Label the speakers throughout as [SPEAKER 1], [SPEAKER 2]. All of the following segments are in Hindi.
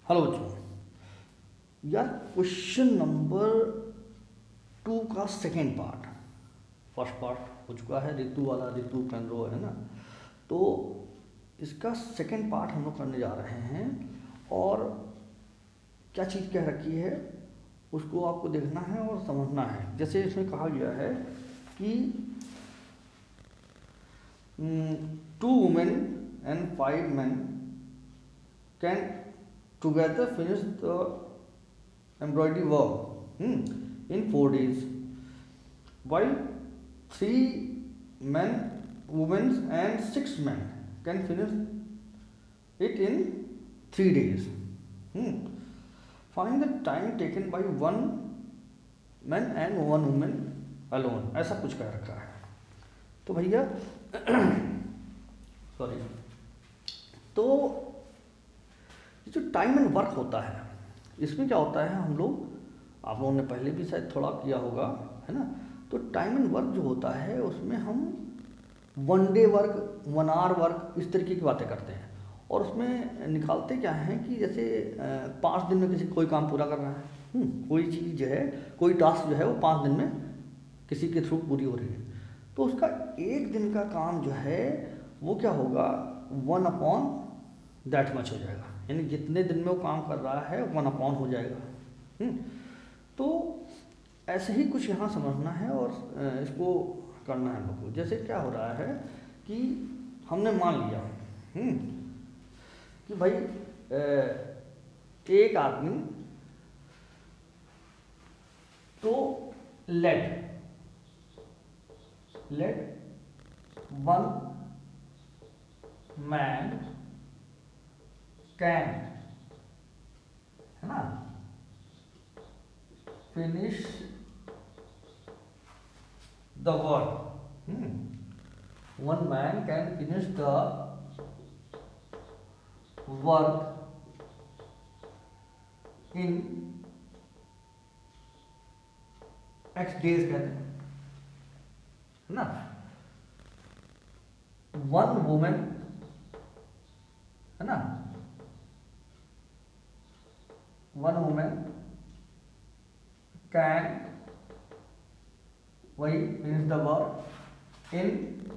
[SPEAKER 1] हेलो बच्चों, यार क्वेश्चन नंबर 2 का सेकेंड पार्ट, फर्स्ट पार्ट हो चुका है ऋतु वाला, ऋतु केंद्रो है ना। तो इसका सेकेंड पार्ट हम लोग करने जा रहे हैं और क्या चीज़ क्या रखी है उसको आपको देखना है और समझना है। जैसे इसमें कहा गया है कि 2 women and 5 men can together finish the embroidery work in 4 days, while 3 men, women and 6 men can finish it in 3 days. Find the time taken by 1 man and 1 woman alone. ऐसा कुछ कह रखा है। तो भैया सॉरी, तो जो टाइम एंड वर्क होता है इसमें क्या होता है, हम लोग आप लोगों ने पहले भी शायद थोड़ा किया होगा, है ना। तो टाइम एंड वर्क जो होता है उसमें हम 1 डे वर्क, 1 आवर वर्क, इस तरीके की बातें करते हैं और उसमें निकालते क्या हैं कि जैसे 5 दिन में किसी कोई काम पूरा करना है, कोई चीज़ जो है, कोई टास्क जो है वो 5 दिन में किसी के थ्रू पूरी हो रही है, तो उसका 1 दिन का काम जो है वो क्या होगा, 1 अपॉन दैट मच हो जाएगा। यानी जितने दिन में वो काम कर रहा है 1 अपॉन हो जाएगा। तो ऐसे ही कुछ यहाँ समझना है और इसको करना है हम लोग को। जैसे क्या हो रहा है कि हमने मान लिया कि भाई एक आदमी तो लेट 1 मैन कैन, है ना, finish the work. 1 man can finish the work in X days कहते हैं, है ना। 1 वुमेन, है ना, 1 वुमेन कैन वही finish the work in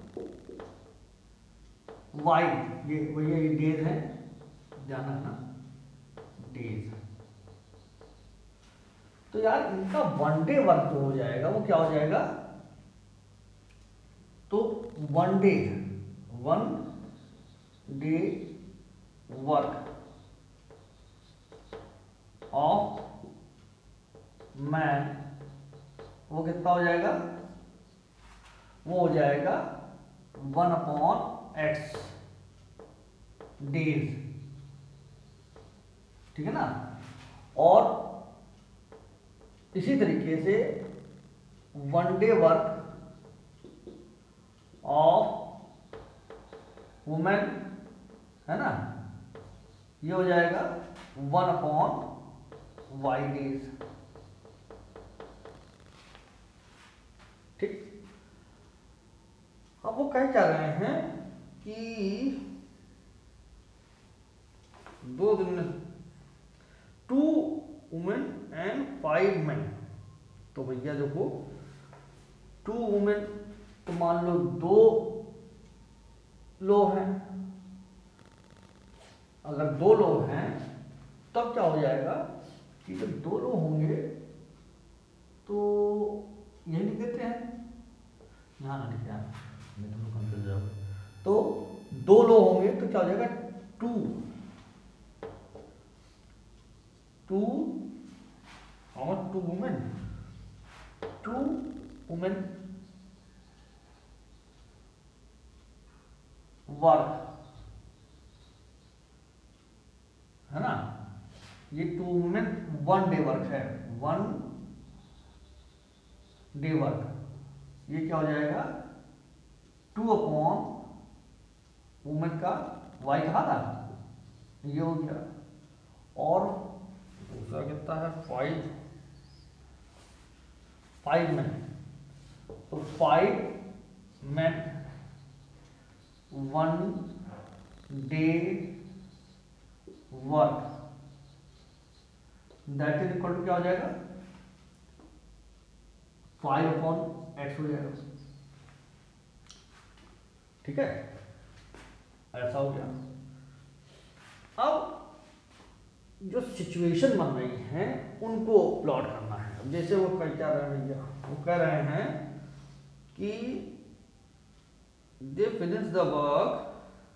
[SPEAKER 1] Y, ये वही डेज है, जाना है ना, डेज। तो यार इनका 1 डे वर्क जो हो जाएगा वो क्या हो जाएगा, तो 1 डे वर्क ऑफ मैन वो कितना हो जाएगा, वो हो जाएगा 1 अपॉन X डेज, ठीक है ना। और इसी तरीके से 1 डे वर्क ऑफ वुमेन, है ना, ये हो जाएगा 1 अपॉन Y डेज, ठीक। अब वो कह क्या रहे हैं कि 2 दिन में 2 वुमेन एंड 5 मेन। तो भैया देखो 2 वुमेन तो मान लो 2 लोग हैं, अगर 2 लोग हैं तब क्या हो जाएगा कि जब 2 लोग होंगे तो यही लिख देते हैं, यहाँ ना लिखे हैं, कंफ्यूज हो। तो 2 लोग होंगे तो क्या हो जाएगा, 2 और 2 वुमेन, 2 वुमेन वर्क, है ना। ये 2 वुमेन 1 डे वर्क है, 1 डे वर्क, ये क्या हो जाएगा 2 अपॉन वुमेन का Y कहा था, ये हो गया। और दूसरा कितना है, 5 मैन, तो 5 man 1 day work that is equal to क्या हो जाएगा, 5/x हो जाएगा। ठीक है, ऐसा हो गया। अब जो सिचुएशन बन रही है उनको प्लॉट करना है। अब जैसे वो कह क्या रहे हैं भैया, वो कह रहे हैं कि they finish the work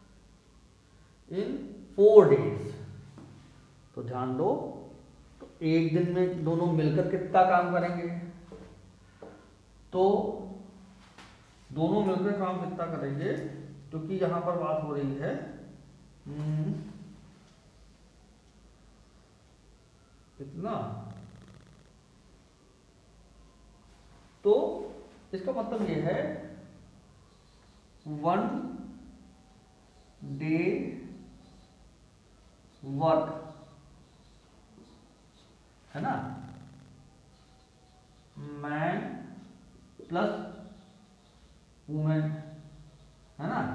[SPEAKER 1] in 4 days। तो ध्यान दो, तो एक दिन में दोनों मिलकर कितना काम करेंगे, तो दोनों मिलकर काम कितना करेंगे, क्योंकि यहां पर बात हो रही है कितना, तो इसका मतलब ये है 1 day वर्क, है ना, मैन प्लस वुमेन, है ना,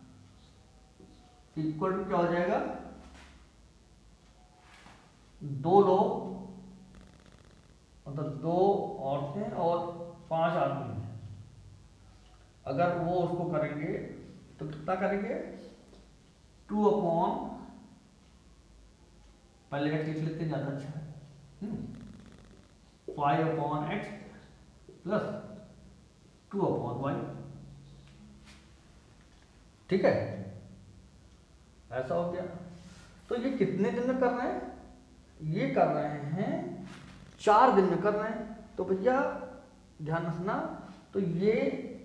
[SPEAKER 1] इक्वल टू क्या हो जाएगा, 2 लोग, मतलब 2 औरतें और 5 आदमी हैं। अगर वो उसको करेंगे तो कितना करेंगे, 2 पहले x लिख लेते हैं, ज्यादा अच्छा है, 5/x प्लस 2/y। ठीक है, ऐसा हो गया। तो ये कितने दिन में कर रहे हैं, ये कर रहे हैं 4 दिन में कर रहे हैं। तो भैया ध्यान रखना, तो ये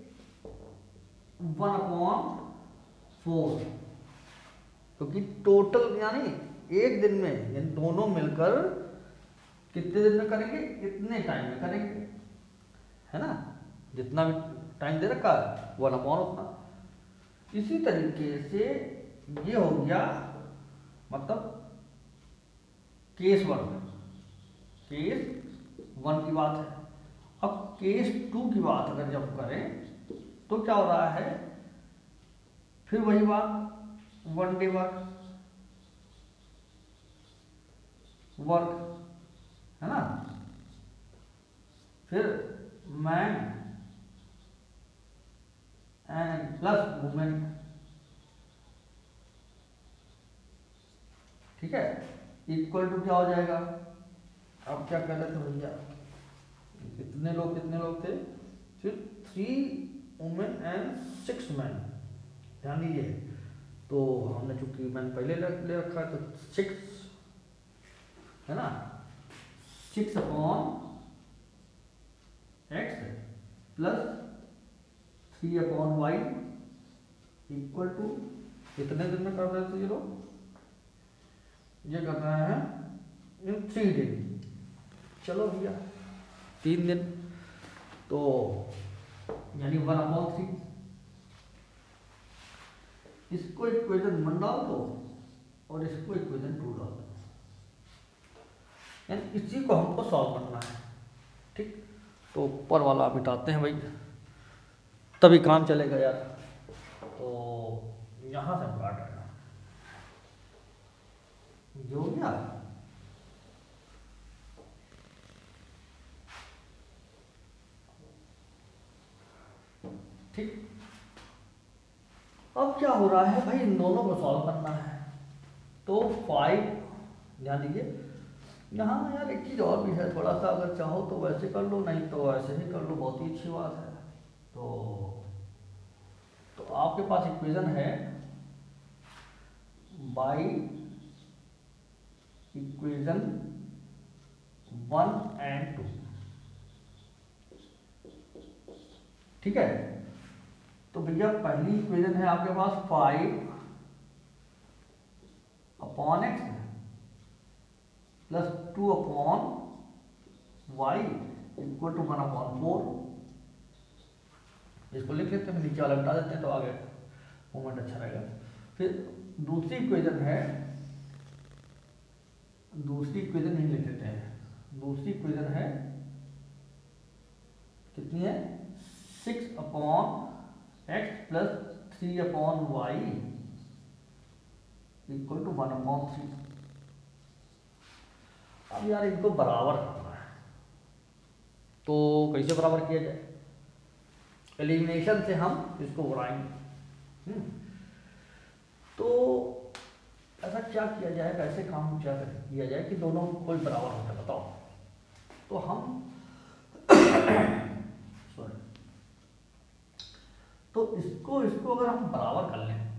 [SPEAKER 1] 1/4, क्योंकि टोटल यानी एक दिन में यानी दोनों मिलकर कितने दिन में करेंगे, इतने टाइम में करेंगे, है ना, जितना भी टाइम दे रखा है 1/4 उतना। इसी तरीके से ये हो गया, मतलब केस 1 की बात है। अब केस 2 की बात अगर जब करें तो क्या हो रहा है, फिर वही बात, 1 day वर्क, है ना, फिर मैन एंड प्लस वुमेन। ठीक है, इक्वल टू क्या हो जाएगा, अब क्या कर रहे थे भैया, कितने लोग थे, फिर 3 वुमेन एंड 6 मैन। ध्यान दीजिए, तो हमने चूंकि मैंने पहले ले रखा है तो 6, है ना, 6/x plus 3/y equal to कितने दिन में कर रहे थे ये लोग, ये कर रहे हैं इन 3 दिन। चलो भैया 3 दिन, तो यानी 1/3। इसको इक्वेशन 1 डाल दो और इसको इक्वेशन 2 डाल दो, यानी इसी को हमको सॉल्व करना है। ठीक, तो ऊपर वाला मिटाते हैं भाई, तभी काम चलेगा यार। तो यहां से हम काट रहे हैं, जो हो गया, ठीक। अब क्या हो रहा है भाई, इन दोनों को सॉल्व करना है। तो 5, ध्यान दीजिए यहाँ यार एक चीज़ और भी है, थोड़ा सा अगर चाहो तो वैसे कर लो, नहीं तो ऐसे ही कर लो, बहुत ही अच्छी बात है। तो आपके पास इक्वेशन है बाई इक्वेशन 1 and 2। ठीक है, तो भैया पहली इक्वेशन है आपके पास 5/x plus 2/y equal to 1/4। इसको लिख लेते हैं, नीचे वाला हटा देते हैं तो आगे मोमेंट अच्छा रहेगा। फिर दूसरी इक्वेशन नहीं लिख लेते हैं, दूसरी इक्वेशन है कितनी है, 6/x plus 3/y equal to 1/3। अब यार इनको बराबर करना है, तो कैसे बराबर किया जाए? एलिमिनेशन से हम इसको उड़ाएंगे। तो ऐसा क्या किया जाए, कैसे काम क्या किया जाए कि दोनों कोई बराबर हो जाए, बताओ। तो हम सॉरी, तो इसको इसको अगर हम बराबर कर लें,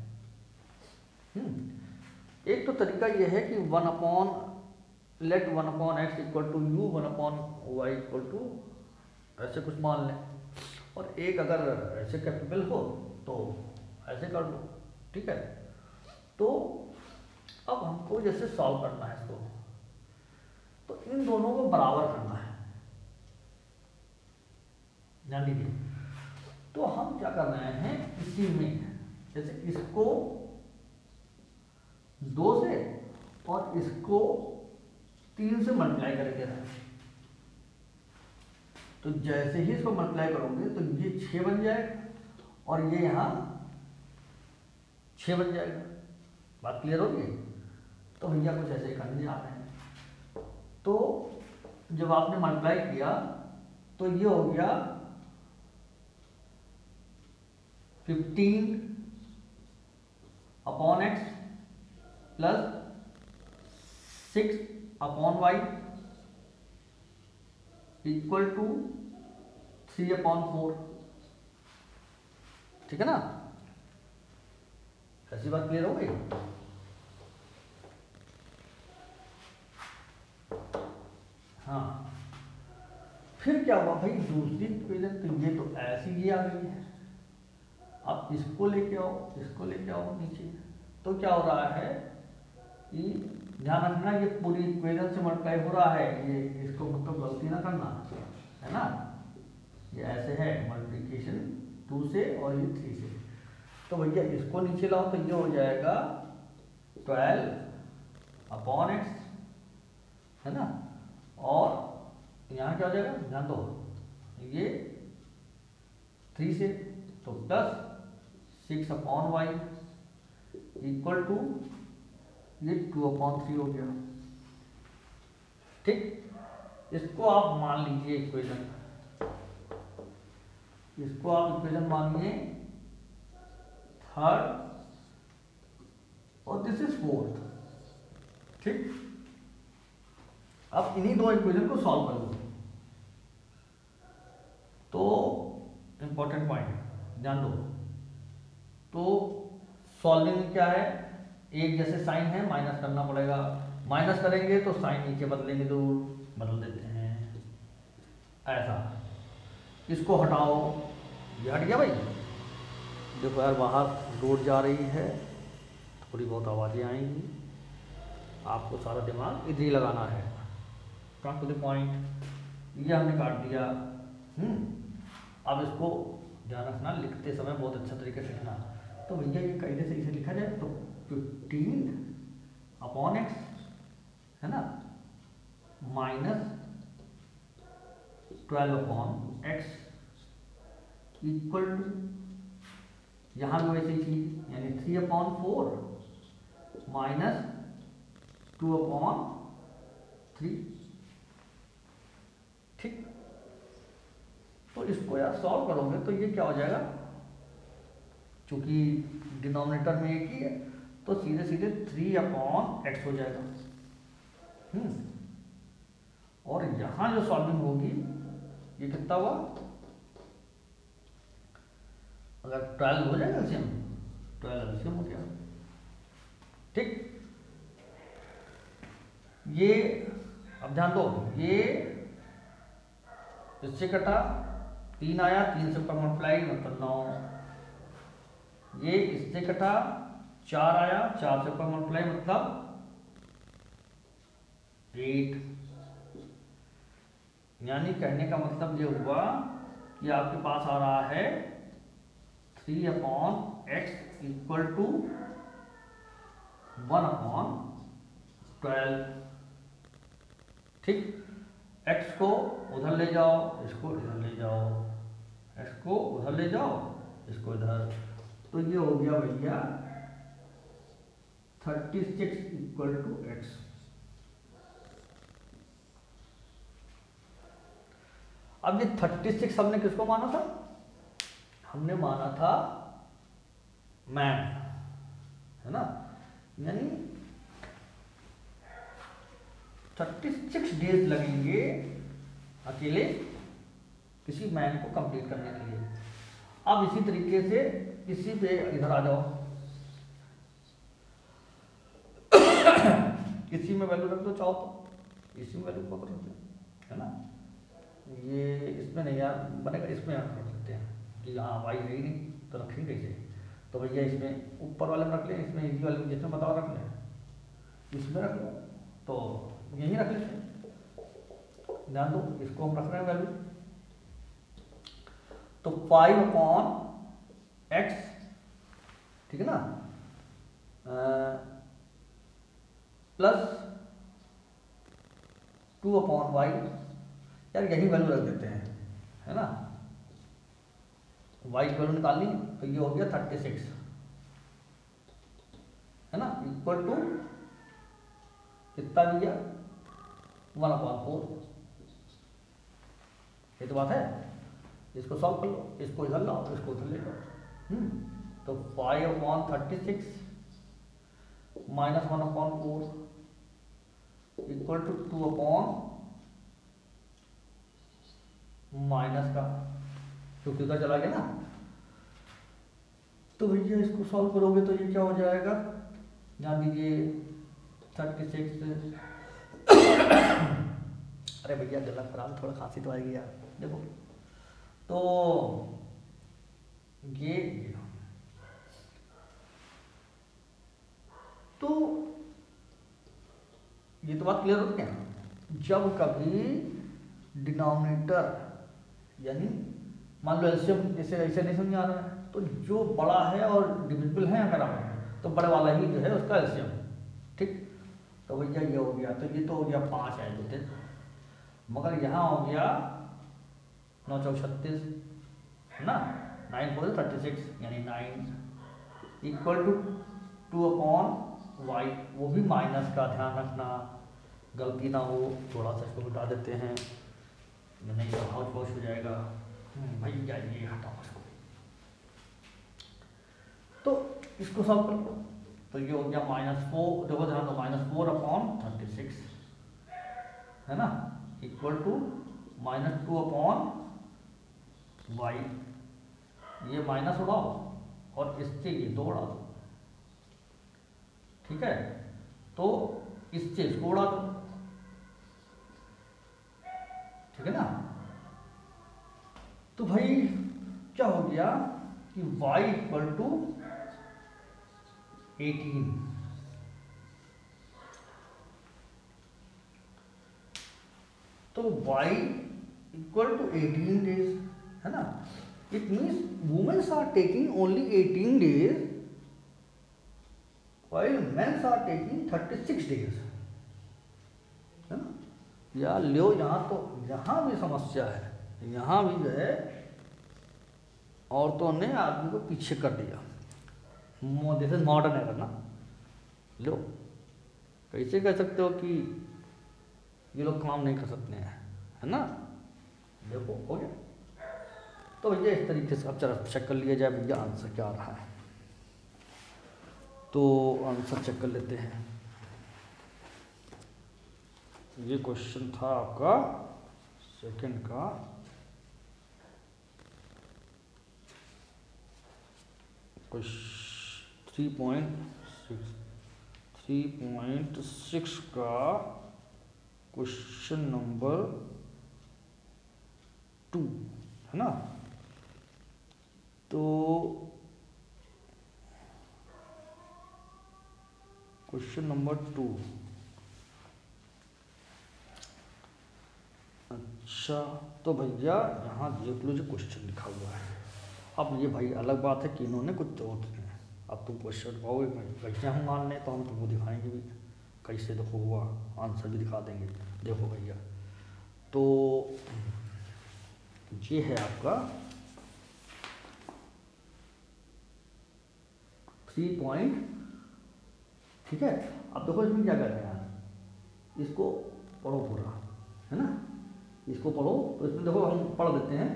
[SPEAKER 1] एक तो तरीका यह है कि 1 upon let 1/x equal to u 1/y equal to ऐसे कुछ मान लें, और एक अगर ऐसे कैपेबल हो तो ऐसे कर लो, ठीक है। तो अब हमको जैसे सॉल्व करना है इसको, तो इन दोनों को बराबर करना है, ध्यान दीजिए। तो हम क्या कर रहे हैं, इसी में जैसे इसको 2 से और इसको 3 से मल्टीप्लाई करके रहे, तो जैसे ही इसको मल्टीप्लाई करोगे तो ये 6 बन जाएगा और ये यहाँ 6 बन जाएगा। बात क्लियर होगी? तो भैया कुछ ऐसे करने जाते हैं। तो जब आपने मल्टीप्लाई किया तो ये हो गया 15 upon x plus 6 upon y equal to 3 upon 4, ठीक है ना? ऐसी बात क्लियर हो गई? हाँ, फिर क्या हुआ भाई, दूसरी इक्वेशन तो ये तो ऐसी ही आ गई है। अब इसको लेके आओ, इसको लेके आओ नीचे, तो क्या हो रहा है कि ध्यान रखना ये पूरी इक्वेशन से मल्टीप्लाई हो रहा है, ये इसको मतलब गलती ना करना, है ना? ये ऐसे है मल्टीप्लिकेशन 2 से और ये 3 से, तो भैया इसको नीचे लाओ तो ये हो जाएगा 12 अपॉन x, है ना? और यहाँ क्या हो जाएगा, ध्यान दो, ये 3 से, तो plus 6 upon y equal to ये 2 अपॉन 3 हो गया, ठीक। इसको आप मान लीजिए इक्वेशन, इसको आप इक्वेशन मानिए थर्ड और दिस इज फोर्थ, ठीक। अब इन्हीं दो इक्वेशन को सॉल्व कर लो। तो इंपॉर्टेंट पॉइंट ध्यान दो, तो सॉल्विंग में क्या है, एक जैसे साइन है माइनस करना पड़ेगा, माइनस करेंगे तो साइन नीचे बदलेंगे, तो बदल देते हैं ऐसा। इसको हटाओ, ये हट गया भाई। देखो यार बाहर रोड जा रही है, थोड़ी बहुत आवाज़ें आएंगी, आपको सारा दिमाग इधर ही लगाना है। कम टू द पॉइंट, ये हमने काट दिया। अब इसको ध्यान रखना, लिखते समय बहुत अच्छा तरीके से लिखना। तो भैया ये कैसे सही से लिखा जाए, तो 15 अपॉन x, है ना, minus 12 upon x equal to, यहाँ भी वैसे ही चीज, यानी 3 अपॉन 4 माइनस 2 अपॉन 3, ठीक। तो इसको यार सॉल्व करोगे तो ये क्या हो जाएगा, चूंकि डिनोमिनेटर में एक ही है तो सीधे सीधे 3 अपॉन x हो जाएगा। और यहां जो सॉल्विंग होगी ये कितना हुआ, अगर 12 हो जाएगा एलसीएम, 12 एलसीएम हो गया, ठीक। ये अब ध्यान दो, ये इससे कटा 3 आया, 3 से ऊपर मल्टीप्लाई मतलब 9, ये इससे कटा 4 आया, 4 से ऊपर मल्टीप्लाई मतलब 8। यानी कहने का मतलब ये हुआ कि आपके पास आ रहा है 3 upon x equal to 1 upon 12, ठीक। x को उधर ले जाओ, इसको इधर ले जाओ, x को उधर ले जाओ, इसको इधर, तो ये हो गया भैया 36 इक्वल टू x। अब ये 36 हमने किसको माना था? हमने माना था मैन, है ना, यानी 36 डेज लगेंगे अकेले किसी मैन को कंप्लीट करने के लिए। अब इसी तरीके से इसी पे इधर आ जाओ, इसी में वैल्यू रख दो, चाहो तो इसी में वैल्यू पकड़ सकते हैं, है ना। ये इसमें नहीं यार बनेगा, इसमें रख सकते हैं कि हाँ वाई है ही नहीं तो रखेंगे इसे, तो भैया इसमें ऊपर वाले में रख लें, इसमें इसी वाले में जिसमें बताओ रख लें, इसमें रख लो, तो यही रख लेते हैं। ध्यान दो, इसको हम रख रहे हैं वैल्यू, तो 5/x, ठीक है ना, प्लस 2/y, यार यही वैल्यू रख देते हैं, है ना। y की वैल्यू निकालनी तो ये हो गया 36, है ना, इक्वल टू कितना भैया 1/4। ये तो बात है, इसको सॉल्व कर लो, इसको इधर लाओ, इसको उधर ले लो। तो 5/36 माइनस 1/4 इक्वल टू 2/ माइनस का, क्योंकि उधर चला गया ना। तो भैया इसको सॉल्व करोगे तो ये क्या हो जाएगा, ध्यान दीजिए 36 अरे भैया गला खराब, थोड़ा खांसी तो आएगी यार, देखो तो ये तो ये तो बात क्लियर हो गया। जब कभी डिनोमिनेटर यानी मान लो एलसीएम जैसे ऐसे नहीं समझ आ रहा है, तो जो बड़ा है और डिविजिबल है अगर आप, तो बड़े वाला ही जो है उसका एलसीएम, ठीक। तो भैया ये हो गया, तो ये तो हो गया 5 है बेटे, मगर यहाँ हो गया 9 चौक 36, है ना, 9 4 36 यानी 9 इक्वल टू 2/y, वो भी माइनस का, ध्यान रखना गलती ना हो, थोड़ा सा इसको हटा देते हैं, नहीं तो हाउस वॉश हो जाएगा भैया, ये हटाओ इसको। तो इसको सॉल्व कर लो, तो ये हो गया -4, देखो ध्यान दो, -4/36, है ना, इक्वल टू -2/y, ये माइनस उड़ाओ और इससे ये 2 उड़ा दो, ठीक है, तो इससे इसको उड़ा दो, ठीक है ना। तो भाई क्या हो गया कि y इक्वल टू 18, तो y इक्वल टू 18 डेज, है ना। It means womens are taking only 18 days while mens are taking 36 days, है ना। या लो यहाँ तो यहाँ भी समस्या है, यहाँ भी जो है औरतों ने आदमी को पीछे कर दिया, जैसे मॉडर्न है करना। लो कैसे कह सकते हो कि ये लोग काम नहीं कर सकते हैं, है ना। देखो हो गया, तो भैया इस तरीके से अब चलो चेक कर लिया जाए भैया आंसर क्या आ रहा है। तो आंसर चेक कर लेते हैं। ये क्वेश्चन था आपका सेकंड का, क्वेश्चन 3.6 का क्वेश्चन नंबर 2, है ना। तो क्वेश्चन नंबर 2, अच्छा तो भैया यहाँ देख लो जो क्वेश्चन लिखा हुआ है। अब ये भाई अलग बात है कि इन्होंने कुछ तोड़ दिए, अब तुम क्वेश्चन पाओगे कैसे हम मान लें, तो हम तुमको दिखाएंगे भी कैसे, देखो हुआ आंसर भी दिखा देंगे। देखो भैया, तो ये है आपका 3 पॉइंट, ठीक है। अब देखो इसमें क्या करना है यार, इसको पढ़ो पूरा, है ना। इसको पढ़ो। तो इसमें देखो हम पढ़ देते हैं,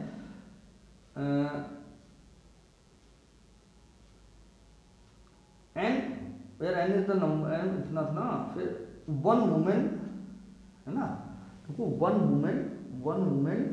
[SPEAKER 1] n where n is the number, n इतना ना, फिर वन वुमेन है ना, देखो one women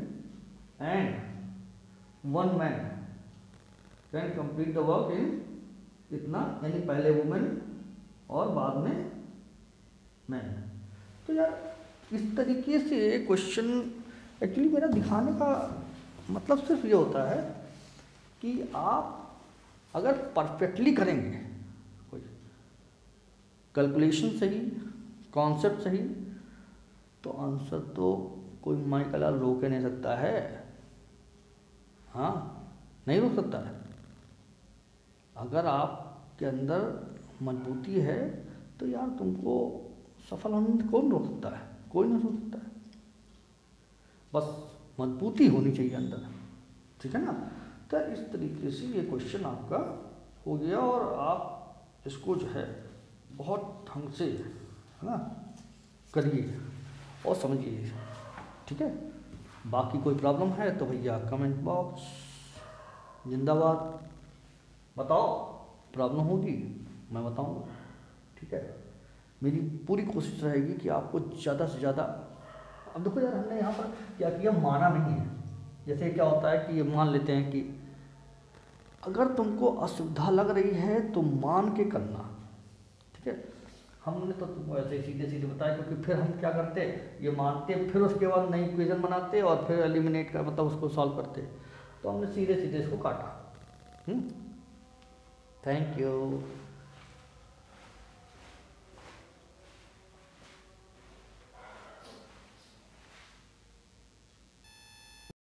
[SPEAKER 1] and one man can complete the work in इतना, यानी पहले वुमेन और बाद में मैन। तो यार इस तरीके से क्वेश्चन एक्चुअली मेरा दिखाने का मतलब सिर्फ ये होता है कि आप अगर परफेक्टली करेंगे, कोई कैलकुलेशन सही, कॉन्सेप्ट सही, तो आंसर तो कोई माइकल रोक नहीं सकता है। हाँ, नहीं रोक सकता है। अगर आपके अंदर मजबूती है तो यार तुमको सफल होने में कौन रोक सकता है? कोई नहीं रोक सकता है। बस मजबूती होनी चाहिए अंदर, ठीक है ना। तो इस तरीके से ये क्वेश्चन आपका हो गया और आप इसको जो है बहुत ढंग से, है ना, करिए और समझिए, ठीक है। बाकी कोई प्रॉब्लम है तो भैया कमेंट बॉक्स जिंदाबाद, बताओ, प्रॉब्लम होगी मैं बताऊंगा, ठीक है। मेरी पूरी कोशिश रहेगी कि आपको ज़्यादा से ज़्यादा, अब देखो यार हमने यहाँ पर क्या किया, माना नहीं है। जैसे क्या होता है कि ये मान लेते हैं कि अगर तुमको असुविधा लग रही है तो मान के करना, ठीक है। हमने तो तुमको ऐसे ही सीधे सीधे बताया, क्योंकि फिर हम क्या करते, ये मानते, फिर उसके बाद नई इक्वेशन बनाते और फिर एलिमिनेट कर, मतलब उसको सॉल्व करते। तो हमने सीधे सीधे इसको काटा। Thank you.